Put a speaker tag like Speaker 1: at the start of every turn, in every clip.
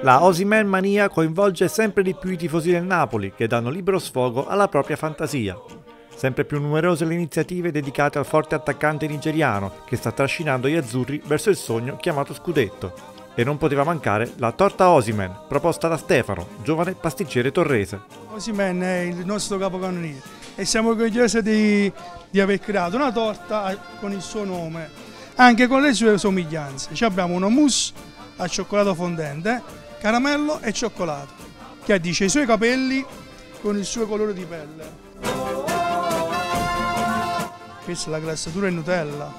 Speaker 1: La Osimhen mania coinvolge sempre di più i tifosi del Napoli, che danno libero sfogo alla propria fantasia. Sempre più numerose le iniziative dedicate al forte attaccante nigeriano, che sta trascinando gli azzurri verso il sogno chiamato scudetto. E non poteva mancare la torta Osimhen, proposta da Stefano, giovane pasticcere torrese.
Speaker 2: Osimhen è il nostro capocannoniere e siamo orgogliosi di aver creato una torta con il suo nome, anche con le sue somiglianze. Abbiamo una mousse al cioccolato fondente, caramello e cioccolato, che addice i suoi capelli con il suo colore di pelle. Questa è la glassatura in Nutella.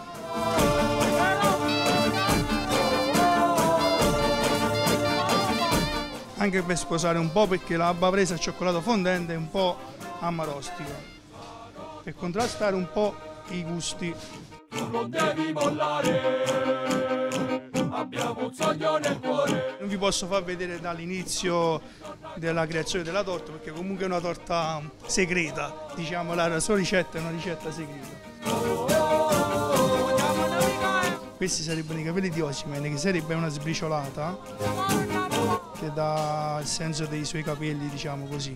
Speaker 2: Anche per sposare un po', perché la presa al cioccolato fondente è un po' amarostica, per contrastare un po' i gusti.
Speaker 3: Non devi mollare, abbiamo un sogno nel cuore.
Speaker 2: Non vi posso far vedere dall'inizio della creazione della torta, perché comunque è una torta segreta, diciamo, la sua ricetta è una ricetta segreta. Questi sarebbero i capelli di Osimhen, che sarebbe una sbriciolata che dà il senso dei suoi capelli, diciamo così.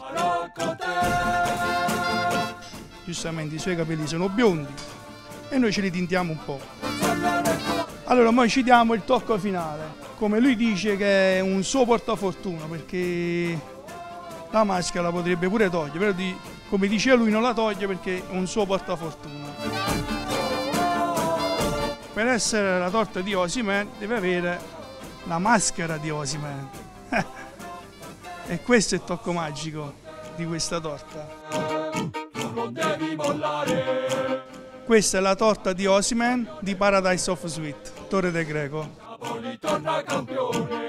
Speaker 2: Giustamente i suoi capelli sono biondi e noi ce li tintiamo un po'. Allora noi ci diamo il tocco finale, come lui dice che è un suo portafortuna, perché la maschera la potrebbe pure togliere, però come dice lui non la toglie perché è un suo portafortuna. Per essere la torta di Osimhen deve avere la maschera di Osimhen. E questo è il tocco magico di questa torta.
Speaker 3: Non devi mollare.
Speaker 2: Questa è la torta di Osimhen di Paradise of Sweet, Torre del Greco.
Speaker 3: Napoli torna campione.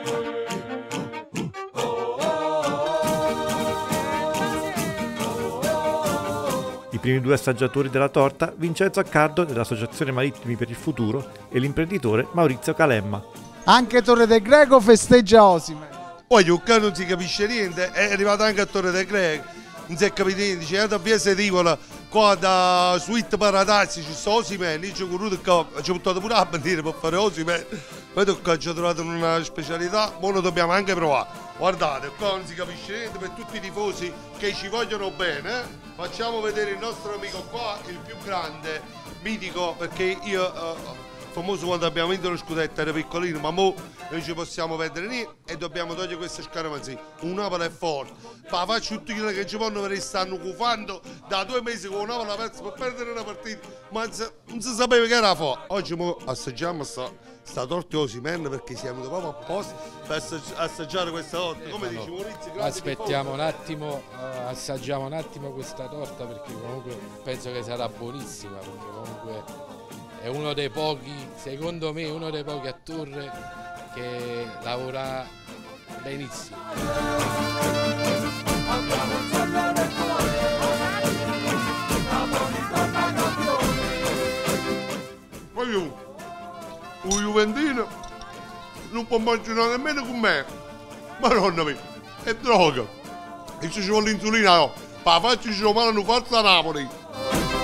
Speaker 1: I primi due assaggiatori della torta, Vincenzo Accardo dell'Associazione Marittimi per il Futuro e l'imprenditore Maurizio Calemma.
Speaker 4: Anche Torre del Greco festeggia Osimhen.
Speaker 5: Poi qua non si capisce niente, è arrivato anche a Torre del Greco, non si è capito niente, c'è andato a via Setivola, qua da Sweet Paradise ci sta Osimhen, io ci ho corruto qua, ci ho buttato pure la bandiera per fare Osimhen, poi qua ci ho trovato una specialità, ora lo dobbiamo anche provare. Guardate, qua non si capisce niente, per tutti i tifosi che ci vogliono bene, facciamo vedere il nostro amico qua, il più grande, mitico, perché io... famoso quando abbiamo vinto lo scudetto, era piccolino, ma mo non ci possiamo perdere niente e dobbiamo togliere queste scaramanzie. Un Napoli è forte, ma faccio tutti quelli che ci vanno perché stanno cufando da 2 mesi con un Napoli perso per perdere una partita, ma non si sapeva che era forte. Oggi mo assaggiamo sta torta Osimhen perché siamo proprio apposta per assaggiare questa torta. Come dice Maurizio,
Speaker 6: aspettiamo un attimo, assaggiamo un attimo questa torta perché comunque penso che sarà buonissima, perché comunque è uno dei pochi, secondo me, uno dei pochi a Torre che lavora benissimo.
Speaker 5: Poi un Juventino non può mangiare nemmeno con me. Madonna mia, è droga. E se ci vuole l'insulina, no. La faccia ci vuole una falsa Napoli.